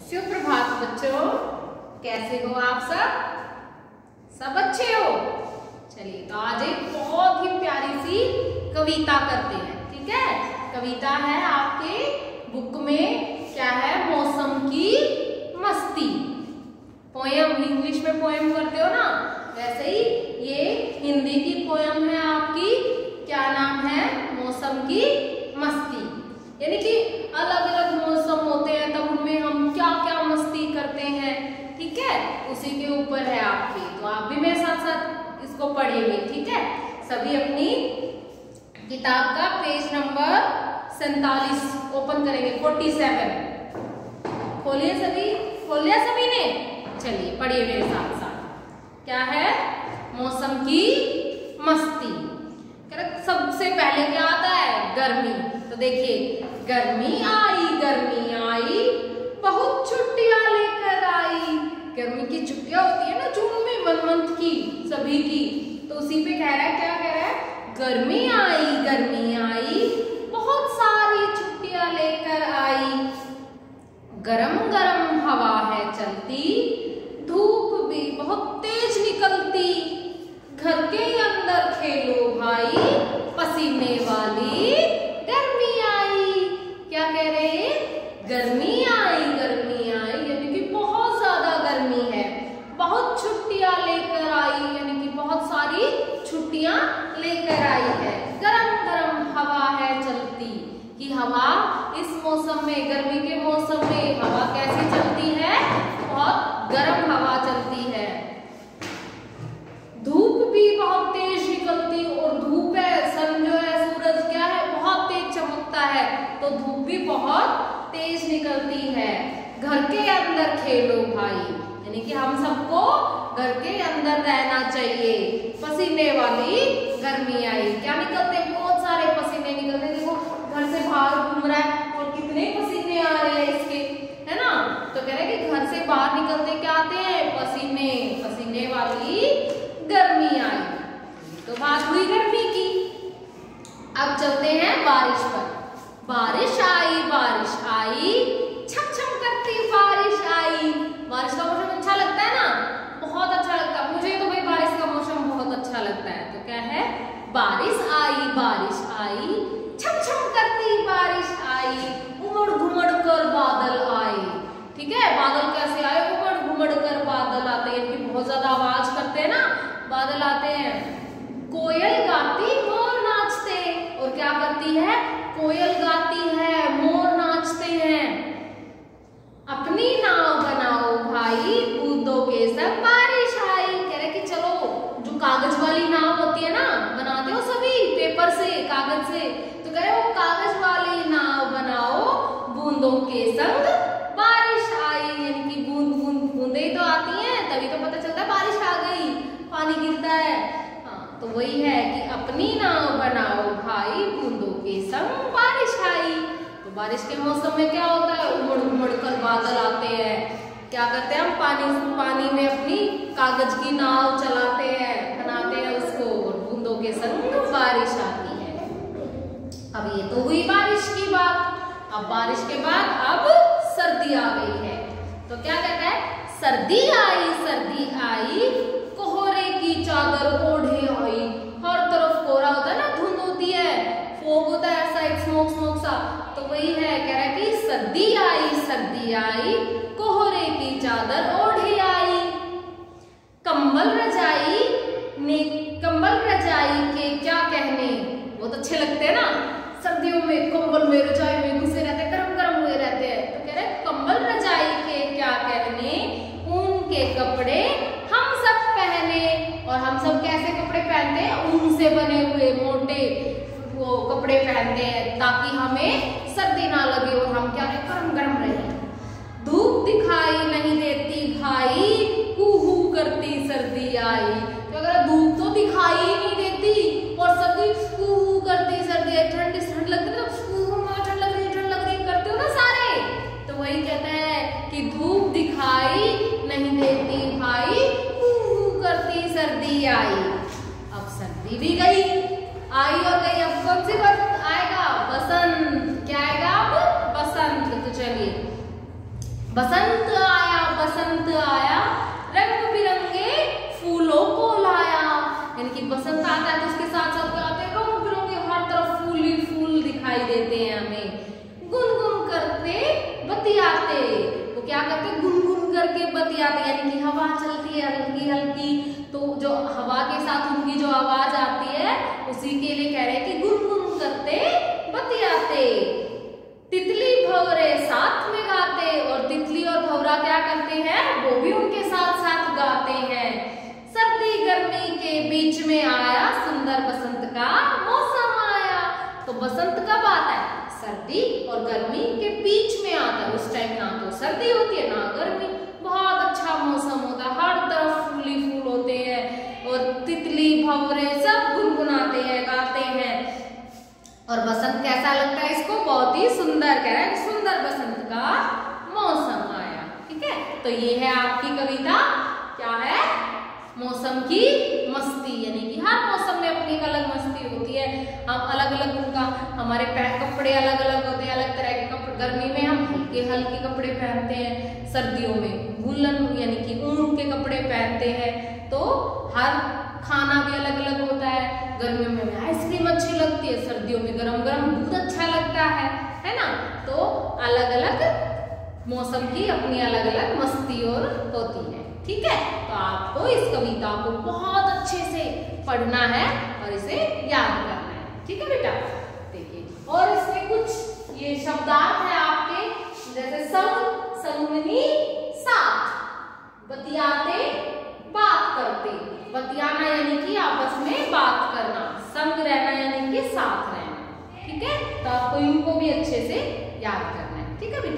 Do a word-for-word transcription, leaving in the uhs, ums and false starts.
सुप्रभात बच्चों, कैसे हो आप सब? सब अच्छे हो? चलिए, तो आज एक बहुत ही प्यारी सी कविता करते हैं। ठीक है, कविता है आपके बुक में, क्या है? मौसम की मस्ती। पोयम, इंग्लिश में पोयम करते हो ना, वैसे ही ये हिंदी की पोयम है आपकी। क्या नाम है? मौसम की मस्ती। यानी कि अलग अलग मौसम होते हैं, तब उनमें हम क्या क्या मस्ती करते हैं। ठीक है, उसी के ऊपर है आपकी। तो आप भी मेरे साथ साथ इसको पढ़िएगा। ठीक है, सभी अपनी किताब का पेज नंबर सैतालीस ओपन करेंगे। फोर्टी सेवन खोलिए सभी। खोल लिया सभी ने? चलिए पढ़िए मेरे साथ साथ। क्या है? मौसम की मस्ती। सबसे पहले क्या आता है? गर्मी। तो देखिए, गर्मी आई गर्मी आई, बहुत छुट्टियां लेकर आई। गर्मी की छुट्टियां होती है ना जून में, वन मंथ की सभी की। तो उसी पे कह रहा है, क्या कह रहा है? गर्मी आई गर्मी आई, बहुत सारी छुट्टियां लेकर आई। गरम गरम हवा है चलती, धूप भी बहुत तेज निकलती। घर के अंदर खेलो भाई, पसीने वाली गर्मी आई। क्या कह रहे हैं? गर्मी आई गर्मी आई, यानी कि बहुत ज्यादा गर्मी है। बहुत छुट्टियां लेकर आई, यानी कि बहुत सारी छुट्टियां लेकर आई है। गरम गरम हवा है चलती, कि हवा इस मौसम में, गर्मी के मौसम में हवा कैसी चलती है? बहुत गर्म हवा चलती है। धूप भी बहुत तेज निकलती, और धूप है, सन जो है, सूरज क्या है, बहुत तेज चमकता है, तो धूप भी बहुत तेज निकलती है। घर के अंदर खेलो भाई, यानी कि हम सबको घर के अंदर रहना चाहिए। पसीने वाली गर्मी आई। क्या निकलते हैं? बहुत सारे पसीने निकलते हैं। देखो, घर से बाहर घूम रहा है और कितने पसीने आ रहे हैं इसके, है ना? तो कह रहे हैं कि घर से बाहर निकलते क्या आते हैं? पसीने। पसीने वाली गर्मी आई। तो बात हुई गर्मी की। अब चलते हैं बारिश पर। बारिश आई बारिश आई, छम छम करती बारिश आई। बारिश का मौसम अच्छा लगता है ना? बहुत अच्छा लगता है। मुझे तो भाई बारिश का मौसम बहुत अच्छा लगता है। तो क्या है? बारिश आई बारिश आई, छम छम करती बारिश आई, उमड़ घुमड़ कर बादल आए। ठीक है, बादल कैसे आए? उमड़ घुमड़ कर बादल आते हैं, इनकी बहुत ज्यादा आवाज करते हैं ना, बादल आते हैं। कोयल गाती मोर नाचते, और क्या करती है? कोयल गाती है, मोर नाचते हैं। अपनी नाव बनाओ भाई, बूंदों के संग बारिश आई। कह रहे कि चलो, जो कागज वाली नाव होती है ना, बनाते हो सभी पेपर से, कागज से, तो कह रहे वो कागज वाली नाव बनाओ, बूंदों के संग बारिश आई। यानी कि बूंद बूंद बूंदे तो आती हैं, तभी तो पता चलता है बारिश आ गई, पानी गिरता है। हाँ, तो वही है कि अपनी नाव बनाओ भाई, बूंदों के संग बारिश आई। तो बारिश के मौसम में क्या होता है? उमड़ उमड़ कर बादल आते हैं। क्या करते हैं? हम पानी पानी में अपनी कागज की नाव चलाते हैं, बनाते हैं उसको, और बूंदों के संग बारिश आती है। अब ये तो हुई बारिश की बात। अब बारिश के बाद अब सर्दी आ गई है। तो क्या कहता है? सर्दी आई सर्दी आई, कोहरे की चादर ओढ़े आई। हर तरफ कोहरा होता है ना, धुंध होती है, फोग होता है, ऐसा एक स्मोक स्मोक सा। तो वही है, कह रहा है कि सर्दी आई सर्दी आई, कोहरे की चादर ओढ़े आई। कंबल रजाई ने कंबल रजाई के क्या कहने, बहुत अच्छे लगते हैं ना सर्दियों में, कंबल में रजाई में घुसे रहते हैं, गरम गरम हुए रहते हैं। तो कह रहे हैं कंबल रजाई के क्या कहने, ऊन के कपड़े हम सब पहने। और हम सब कैसे कपड़े पहनते हैं? ऊन से बने हुए मोटे वो कपड़े पहनते हैं, ताकि हमें सर्दी ना लगे और हम क्या रहे? गरम गरम रहे। धूप दिखाई नहीं देती भाई, हू हू करती सर्दी आई। तो अगर धूप तो दिखाई ही नहीं देती और सर्दी हू हू करती सर्दी आई, ठंड ठंड लगती है, ठंड लग रही ठंड लग रही करते हो ना सारे। तो वही कहते हैं कि धूप दिखाई नहीं देती भाई, हू हू करती सर्दी आई। अब सर्दी भी गई, आई और गई। अब कौन सी बात आएगा? बसंत। क्या बसंत आया बसंत आया रंग बिरंगे फूलों को लाया। यानी कि बसंत आता है तो उसके साथ साथ क्या आते हैं, रंग बिरंगे, हर तरफ फूल ही फूल दिखाई देते हैं हमें। गुनगुन करते बतियाते, वो क्या करते, गुनगुन करके बतियाते, यानी कि हवा चलती है हल्की हल्की, तो जो हवा के साथ उनकी जो आवाज आती है उसी के लिए कह रहे हैं कि गुनगुन करते बतियाते। तितली भंवरे साथ में गाते, और तितली और भंवरा क्या करते हैं, वो भी उनके साथ साथ गाते हैं। सर्दी गर्मी के बीच में आया सुंदर बसंत का मौसम आया। तो बसंत कब आता है, सर्दी और गर्मी के बीच में आता है। उस टाइम ना तो सर्दी होती है ना गर्मी, बहुत अच्छा मौसम होता है, हर तरफ फूल ही फूल होते हैं और तितली भंवरे सब गुनगुनाते हैं, गाते हैं। और बसंत कैसा लगता है इसको, बहुत ही सुंदर, कह रहा है सुंदर बसंत का मौसम आया। ठीक है, तो ये है आपकी कविता, क्या है, मौसम की मस्ती। यानी कि हर मौसम में अपनी एक अलग मस्ती होती है, हम अलग अलग उनका, हमारे कपड़े अलग अलग होते हैं, अलग तरह के कपड़े, गर्मी में हम हल्के हल्के कपड़े पहनते हैं, सर्दियों में वूलन यानी कि ऊन के कपड़े पहनते हैं। तो हर खाना भी अलग अलग होता है, गर्मियों में आइसक्रीम अच्छी लगती है, सर्दियों में गरम गरम दूध अच्छा लगता है, है ना। तो अलग अलग मौसम की अपनी अलग अलग मस्ती और होती है। ठीक है, तो आपको इस कविता को बहुत अच्छे से पढ़ना है और इसे याद करना है। ठीक है बेटा, देखिए, और इसमें कुछ ये शब्दार्थ है आपके, जैसे संग, संगनी, साथ, बतियाते, बात करते। बतियाना यानी कि आपस में बात करना, संग रहना यानी कि साथ रहना। ठीक है, तो आपको इनको भी अच्छे से याद करना है। ठीक है बेटा।